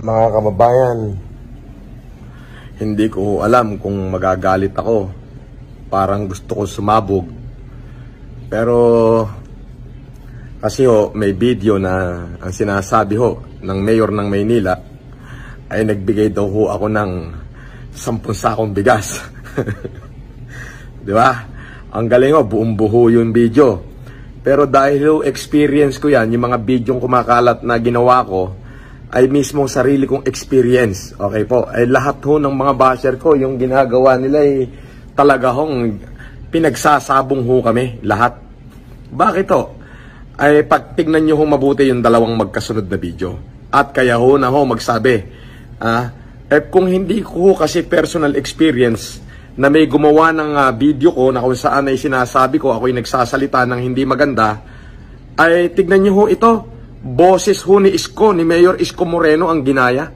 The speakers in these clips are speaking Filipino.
Mga kababayan, hindi ko alam kung magagalit ako. Parang gusto ko sumabog. Pero kasi may video na ang sinasabi ng mayor ng Maynila ay nagbigay daw ako ng 10 sakong bigas. Di ba? Ang galing buong buo yung video. Pero dahil experience ko yan, yung mga videong kumakalat na ginawa ko, ay mismo sarili kong experience. Okay po? Ay lahat ng mga basher ko, yung ginagawa nila ay talaga pinagsasabong kami. Lahat. Bakit ay pag tignan nyo mabuti yung dalawang magkasunod na video. At kaya magsabi, kung hindi ko kasi personal experience na may gumawa ng video ko na kung saan ay sinasabi ko ako'y nagsasalita ng hindi maganda, ay tignan nyo ito. Boses ni Isko, ni Mayor Isko Moreno ang ginaya.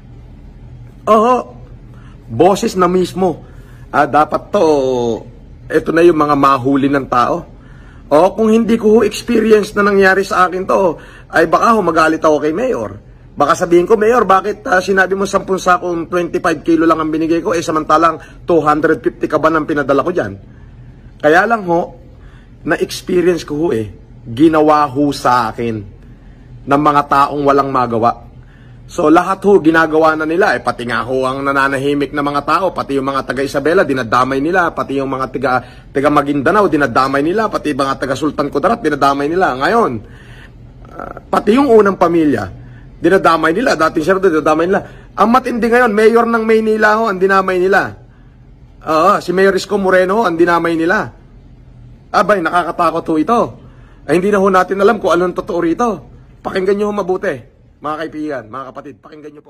Boses na mismo. Dapat ito na yung mga mahuli ng tao. Kung hindi ko experience na nangyari sa akin ay baka magalit ako kay Mayor. Baka sabihin ko, Mayor, bakit sinabi mo 10 sakong 25 kilo lang ang binigay ko, samantalang 250 ka ba nang pinadala ko dyan? Kaya lang na-experience ko ginawa sa akin ng mga taong walang magawa. So lahat ginagawa na nila, pati nga ang nananahimik na mga tao, pati yung mga taga Isabela, dinadamay nila, pati yung mga taga Maguindanao, dinadamay nila, pati yung mga taga Sultan Kudarat, dinadamay nila. Ngayon, pati yung unang pamilya, dinadamay nila, dating siyempre dinadamay nila. Ang matindi ngayon, mayor ng Maynila ang dinamay nila. Si Mayor Isko Moreno ang dinamay nila. Abay, nakakatakot ito. Hindi na natin alam kung anong totoo rito. Pakinggan nyo mabuti, mga kaibigan, mga kapatid, pakinggan nyo po.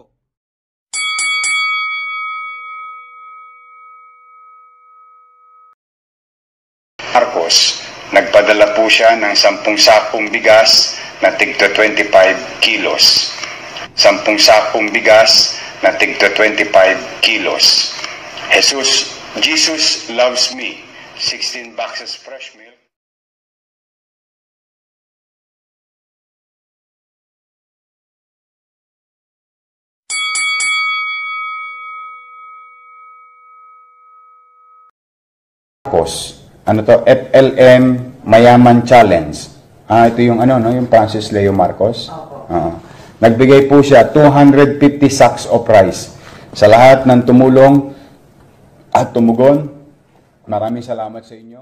Marcos, nagpadala po siya ng 10 sakong bigas na tigto 25 kilos. 10 sakong bigas na tigto 25 kilos. Jesus loves me. 16 boxes fresh milk. FLM Mayaman Challenge. Ito yung yung Francis Leo Marcos. Nagbigay po siya 250 sacks of rice sa lahat ng tumulong at tumugon. Maraming salamat sa inyo.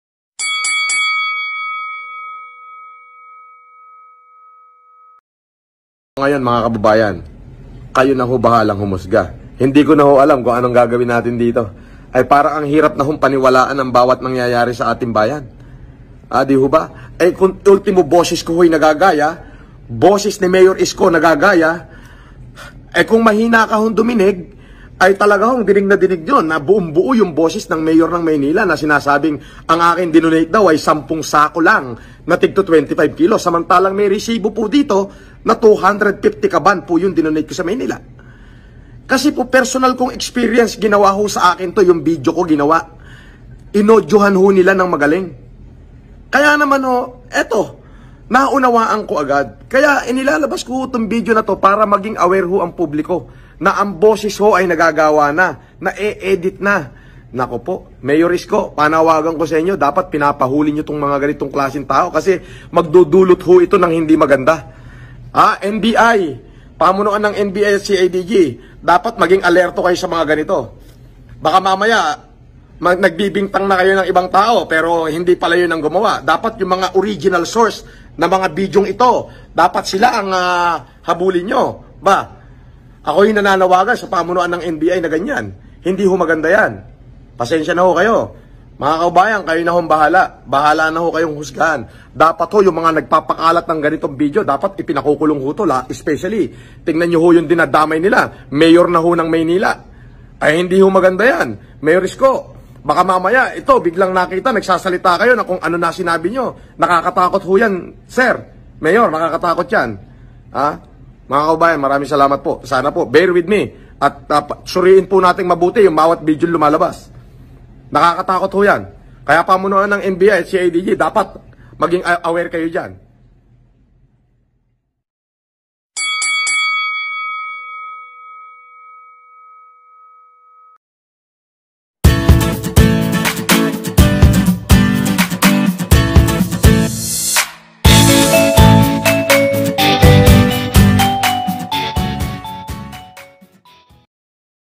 Ngayon mga kababayan, kayo na bahalang humusga. Hindi ko na alam kung anong gagawin natin dito. Ay parang ang hirap na paniwalaan ang bawat nangyayari sa ating bayan. Di ba? Kung ultimo boses ko nagagaya, boses ni Mayor Isko nagagaya, kung mahina ka duminig, ay talagang dinig na dinig yun, na buong buo yung boses ng Mayor ng Maynila na sinasabing ang akin dinonate daw ay 10 sako lang na tigto 25 kilos. Samantalang may resibo po dito na 250 kaban po yung dinonate ko sa Maynila. Kasi po personal kong experience, ginawa sa akin yung video ko ginawa. Inodyohan nila ng magaling. Kaya naman eto, naunawaan ko agad. Kaya inilalabas ko itong video na to para maging aware ang publiko na ang boses ay nagagawa na e-edit na. Nako po, Mayor Isko, panawagan ko sa inyo, dapat pinapahuli nyo itong mga ganitong klaseng tao kasi magdudulot ito ng hindi maganda. NBI, pamunuan ng NBI at CIDG, dapat maging alerto kayo sa mga ganito. Baka mamaya, nagbibintang na kayo ng ibang tao, pero hindi pala yun ang gumawa. Dapat yung mga original source na mga bidyong ito, dapat sila ang habulin nyo. Ako yung nananawagan sa pamunuan ng NBI na ganyan. Hindi maganda yan. Pasensya na kayo. Mga kaubayan, kayo na bahala. Bahala na kayong husgahan. Dapat yung mga nagpapakalat ng ganitong video, dapat ipinakukulong to. Especially, tingnan nyo yung dinadamay nila. Mayor na ng Maynila. Ay hindi maganda yan. Mayor Isko, baka mamaya, biglang nakita, nagsasalita kayo na kung ano na sinabi nyo. Nakakatakot yan, sir. Mayor, nakakatakot yan. Mga kaubayan, maraming salamat po. Sana po, bear with me. At suriin po natin mabuti yung bawat video lumalabas. Nakakatakot yan. Kaya pamunuan ng NBI at CIDG, dapat maging aware kayo dyan.